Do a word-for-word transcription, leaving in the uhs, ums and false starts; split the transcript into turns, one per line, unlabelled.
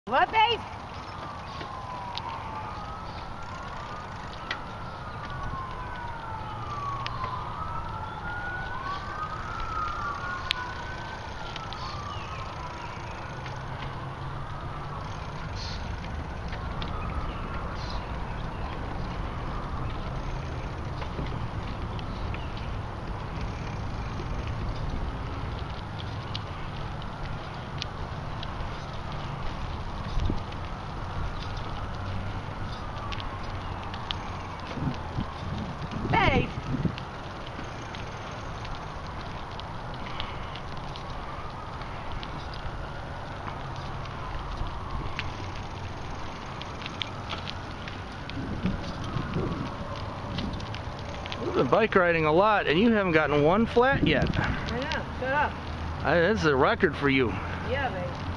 What, babe? Babe.
We've been bike riding a lot, and you haven't gotten one flat yet.
I know. Shut up.
I, that's a record for you.
Yeah, babe.